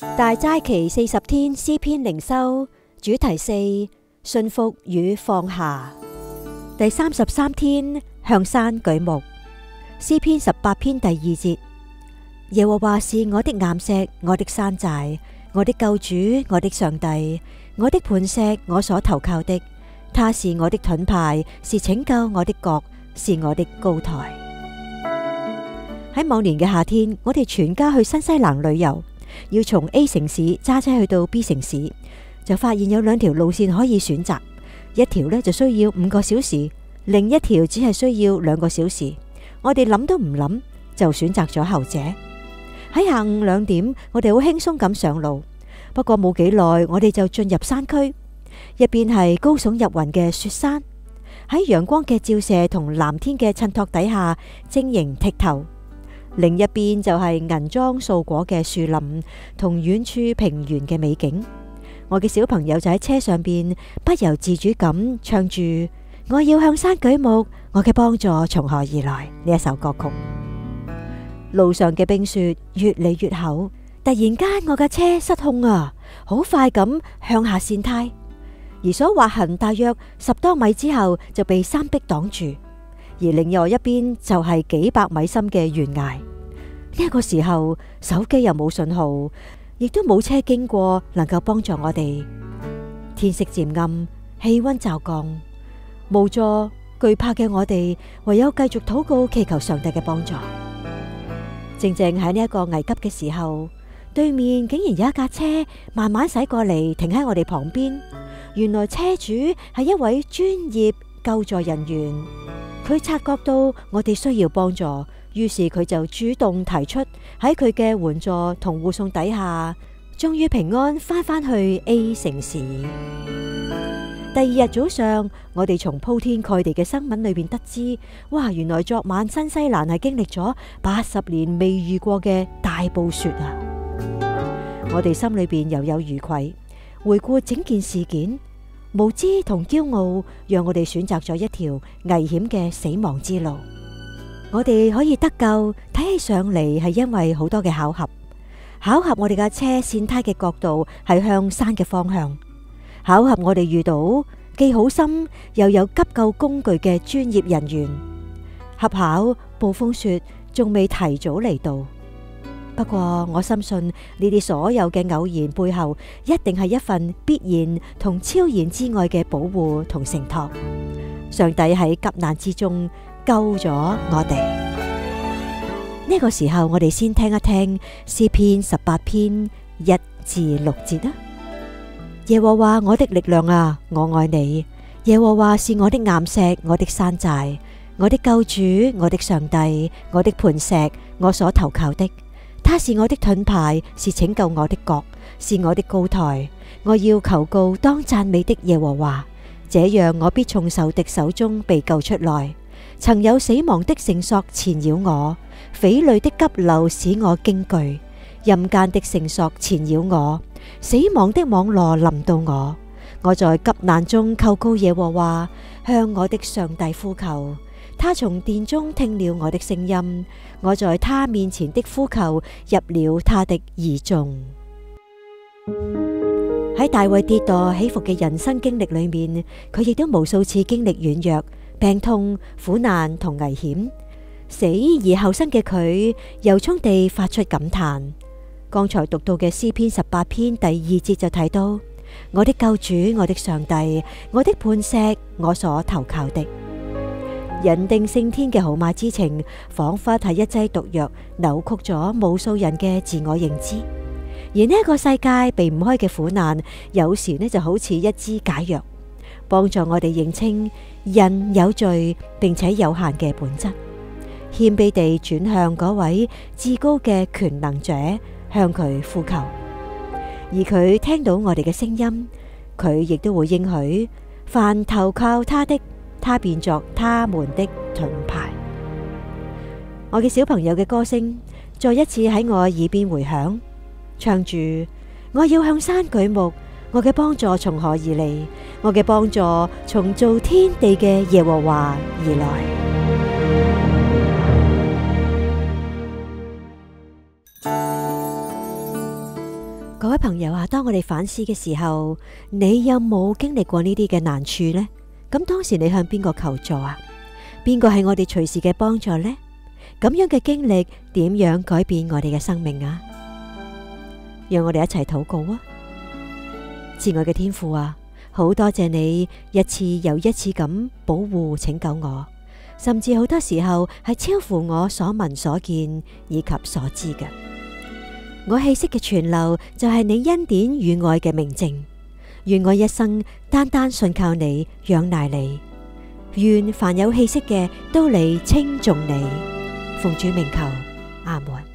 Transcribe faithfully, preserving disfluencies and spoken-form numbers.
大齋期四十天詩篇靈修，主題四：順服與放下。第三十三天，向山舉目。詩篇十八篇第二節：耶和華是我的岩石，我的山寨，我的救主，我的上帝，我的磐石，我所投靠的。他是我的盾牌，是拯救我的角，是我的高台。喺往年嘅夏天，我哋全家去新西蘭旅遊，要從 A 城市揸車去到 B 城市，就發現有兩條路線可以選擇，一條呢就需要五個小時，另一條只係需要兩個小時。我哋諗都唔諗就選擇咗後者。喺下午兩點，我哋好輕鬆咁上路，不過冇幾耐，我哋就進入山區，一邊係高聳入雲嘅雪山，喺陽光嘅照射同藍天嘅襯托底下晶瑩剔透。另一邊就係銀裝素裹嘅樹林同遠處平原嘅美景。我嘅小朋友就喺車上邊不由自主咁唱住我要向山舉目，我嘅幫助從何而來呢一首歌曲。路上嘅冰雪越嚟越厚，突然間我嘅車失控啊，好快咁向下跣胎，而所滑行大約十多米之後就被山壁擋住。而另外一邊就係幾百米深嘅懸崖。呢個時候手機又冇信號，亦都冇車經過能夠幫助我哋。天色漸暗，氣溫驟降，無助懼怕嘅我哋唯有繼續禱告，祈求上帝嘅幫助。正正喺呢一個危急嘅時候，對面竟然有一架車慢慢駛過嚟，停喺我哋旁邊。原來車主係一位專業救助人員。佢察覺到我哋需要幫助，於是佢就主動提出喺佢嘅援助同護送底下，終於平安翻返去 A 城市。第二日早上，我哋從鋪天蓋地嘅新聞裏邊得知，哇！原來昨晚新西蘭係經歷咗八十年未遇過嘅大暴雪啊！我哋心裏邊又有餘悸，回顧整件事件。無知同驕傲，讓我哋選擇咗一條危險嘅死亡之路。我哋可以得救，睇起上嚟係因為好多嘅巧合。巧合我哋架車跣胎嘅角度係向山嘅方向。巧合我哋遇到既好心又有急救工具嘅專業人員。恰巧暴風雪仲未提早嚟到。不過我深信呢啲所有嘅偶然背後，一定係一份必然同超然之外嘅保護同承托。上帝喺急難之中救咗我哋。呢個時候，我哋先聽一聽詩篇十八篇一至六節啦。耶和華我的力量啊，我愛你。耶和華是我的岩石，我的山寨，我的救主，我的上帝，我的磐石，我所投靠的。他是我的盾牌，是拯救我的角，是我的高台。我要求告當讚美的耶和華，這樣我必從仇敵手中被救出來。曾有死亡的繩索纏繞我，匪類的急流使我驚懼，陰間的繩索纏繞我，死亡的網羅臨到我。我在急難中求告耶和華，向我的上帝呼求。他從殿中聽了我的聲音，我在他面前的呼求入了他的耳中。喺大衛跌墮起伏嘅人生經歷裏面，佢亦都無數次經歷軟弱、病痛、苦難同危險。死而後生嘅佢，由衷地發出感嘆。剛才讀到嘅詩篇十八篇第二節就睇到：我的救主，我的上帝，我的磐石，我所投靠的。人定勝天嘅號碼之情，仿佛係一劑毒藥，扭曲咗無數人嘅自我認知。而呢一個世界避唔開嘅苦難，有時呢就好似一支解藥，幫助我哋認清人有罪並且有限嘅本質，謙卑地轉向嗰位至高嘅權能者，向佢呼求。而佢聽到我哋嘅聲音，佢亦都會應許，凡投靠他的，他變作他們的盾牌。我嘅小朋友嘅歌聲再一次喺我耳邊回響，唱住我要向山舉目，我嘅幫助從何而嚟？我嘅幫助從造天地嘅耶和華而來。 各位朋友啊，當我哋反思嘅時候，你有冇經歷過呢啲嘅難處呢？咁當時你向邊個求助啊？邊個係我哋隨時嘅幫助呢？咁樣嘅經歷點樣改變我哋嘅生命啊？讓我哋一齊禱告啊！慈愛嘅天父啊，好多謝你一次又一次咁保護拯救我，甚至好多時候係超乎我所聞所見以及所知嘅。我氣息嘅存留就係你恩典與愛嘅明證。願我一生單單信靠你，仰賴你。願凡有氣息嘅都嚟稱頌你。奉主名求，阿門。